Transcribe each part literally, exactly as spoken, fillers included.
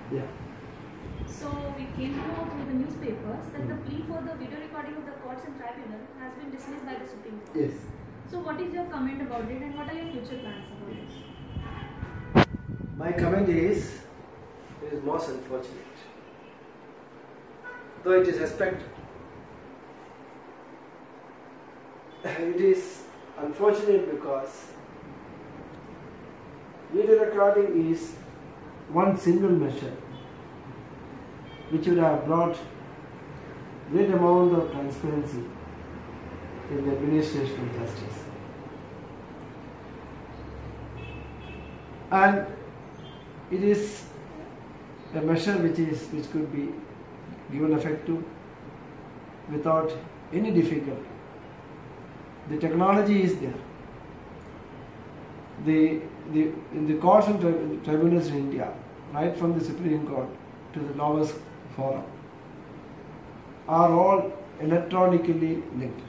Yeah. So we came to know through the newspapers that mm. the plea for the video recording of the courts and tribunal has been dismissed by the Supreme Court. Yes. So what is your comment about it and what are your future plans about it? My comment is, it is most unfortunate. Though it is expected. It is unfortunate because video recording is one single measure which would have brought great amount of transparency in the administration of justice. And it is a measure which is which could be given effect to without any difficulty. The technology is there. The, the, in the courts and tri tribunals in India, right from the Supreme Court to the lowest forum, are all electronically linked.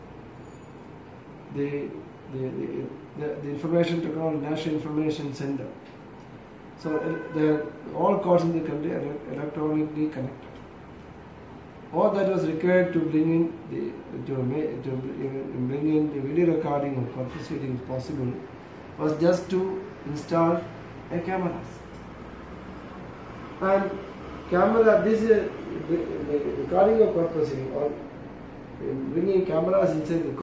The, the, the, the, the Information Technology National Information Center. So the, all courts in the country are electronically connected. All that was required to bring in the to, to bring in the video recording of court proceedings possible was just to install a camera. And camera, this is the, the recording of court proceeding or bringing cameras inside the court.